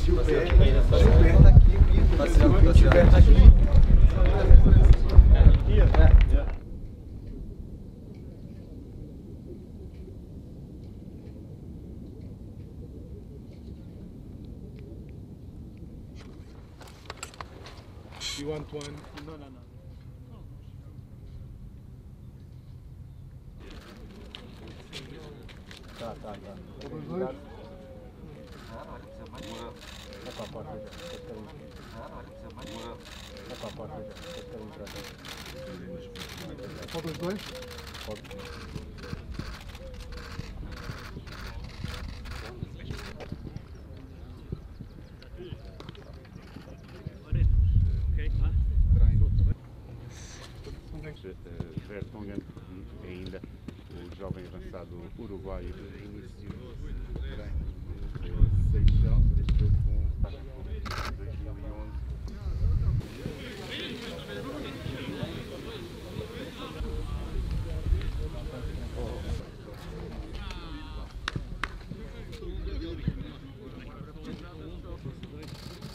Gilberto aqui, Gilberto aqui. You want one? No. Tá. Todos dois? Essa porta aí. Essa porta aí. Pode os dois? Pode. Vertonghen ainda o jovem avançado uruguaio de início de treino de Seixal, esteve com 2011.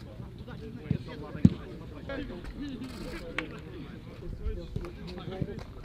Thank you.